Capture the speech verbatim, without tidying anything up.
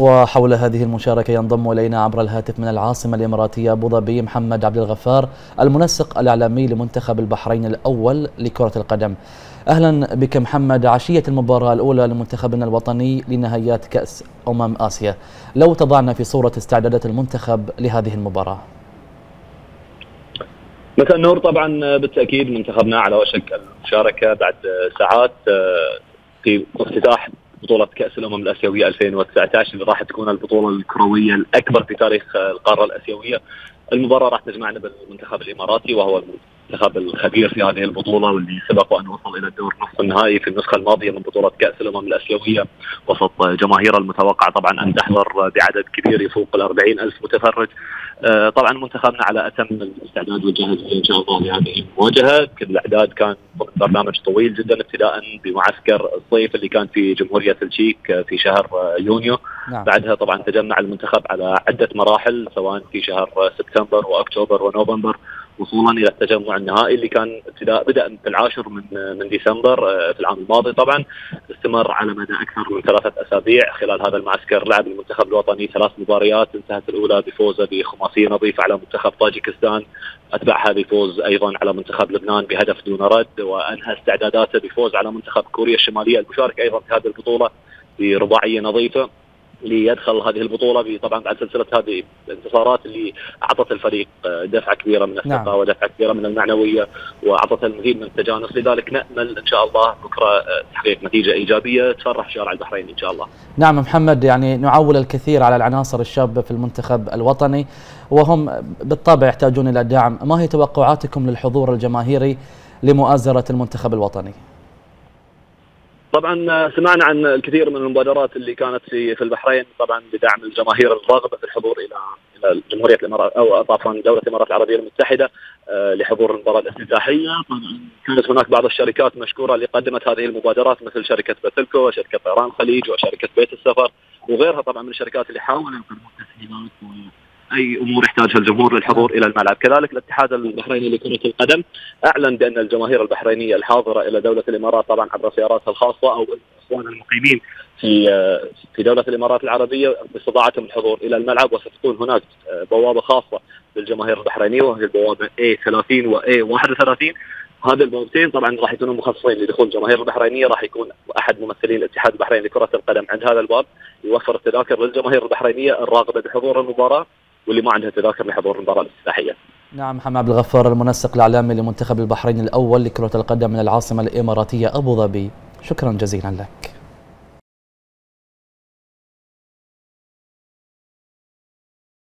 وحول هذه المشاركة ينضم إلينا عبر الهاتف من العاصمة الإماراتية أبو ظبي محمد عبد الغفار، المنسق الإعلامي لمنتخب البحرين الأول لكرة القدم. أهلا بك محمد عشية المباراة الأولى لمنتخبنا الوطني لنهائيات كأس أمم آسيا. لو تضعنا في صورة استعدادات المنتخب لهذه المباراة. مساء النور. طبعا بالتأكيد منتخبنا على وشك المشاركة بعد ساعات في افتتاح بطولة كأس الأمم الآسيوية ألفين وتسعة عشر اللي راح تكون البطولة الكروية الأكبر في تاريخ القارة الآسيوية. المباراة راح تجمعنا بالمنتخب الإماراتي، وهو المنتخب الخبير في هذه البطولة واللي سبق أن وصل إلى الدور نصف النهائي في النسخة الماضية من بطولة كأس الأمم الآسيوية، وسط جماهير المتوقع طبعا أن تحضر بعدد كبير يفوق الأربعين ألف متفرج. طبعا منتخبنا على أتم الاستعداد والجاهزية إن شاء الله لهذه المواجهة. كل الأعداد كان برنامج طويل جدا ابتداء بمعسكر الصيف اللي كان في جمهورية التشيك في شهر يونيو. نعم. بعدها طبعا تجمع المنتخب على عدة مراحل سواء في شهر سبتمبر وأكتوبر ونوفمبر، وصولا الى التجمع النهائي اللي كان ابتداء بدا في العاشر من من ديسمبر في العام الماضي. طبعا استمر على مدى اكثر من ثلاثه اسابيع. خلال هذا المعسكر لعب المنتخب الوطني ثلاث مباريات، انتهت الاولى بفوزه بخماسيه نظيفه على منتخب طاجيكستان، اتبعها بفوز ايضا على منتخب لبنان بهدف دون رد، وانهى استعداداته بفوز على منتخب كوريا الشماليه المشارك ايضا في هذه البطوله برباعيه نظيفه، ليدخل هذه البطولة طبعا بعد سلسلة هذه الانتصارات اللي أعطت الفريق دفعة كبيرة من الثقة. نعم. ودفعة كبيرة من المعنوية، وأعطت المزيد من التجانس. لذلك نأمل إن شاء الله بكرة تحقيق نتيجة إيجابية تفرح الشارع البحريني إن شاء الله. نعم محمد، يعني نعول الكثير على العناصر الشابة في المنتخب الوطني وهم بالطبع يحتاجون إلى دعم. ما هي توقعاتكم للحضور الجماهيري لمؤازرة المنتخب الوطني؟ طبعا سمعنا عن الكثير من المبادرات اللي كانت في في البحرين طبعا بدعم الجماهير الراغبه في الحضور الى الى جمهوريه الامارات او عفوا دوله الامارات العربيه المتحده لحضور المباراه الافتتاحيه. كانت هناك بعض الشركات مشكوره اللي قدمت هذه المبادرات مثل شركه باتلكو وشركه طيران الخليج وشركه بيت السفر وغيرها طبعا من الشركات اللي حاولوا يقدموا تسهيلات اي امور يحتاجها الجمهور للحضور الى الملعب. كذلك الاتحاد البحريني لكرة القدم اعلن بان الجماهير البحرينيه الحاضره الى دوله الامارات طبعا عبر سياراتها الخاصه او اخوان المقيمين في في دوله الامارات العربيه باستطاعتهم الحضور الى الملعب، وستكون هناك بوابه خاصه للجماهير البحرينيه وهي البوابه إيه ثلاثين و إيه واحد وثلاثين. هذه البوابتين طبعا راح يكونوا مخصصين لدخول الجماهير البحرينيه. راح يكون احد ممثلين الاتحاد البحريني لكرة القدم عند هذا الباب يوفر التذاكر للجماهير البحرينيه الراغبه بحضور المباراه واللي ما عندها تذاكر لحضور المباراة الافتتاحية. نعم محمد عبد الغفار، المنسق الإعلامي لمنتخب البحرين الأول لكرة القدم من العاصمة الإماراتية أبو ظبي، شكرا جزيلا لك.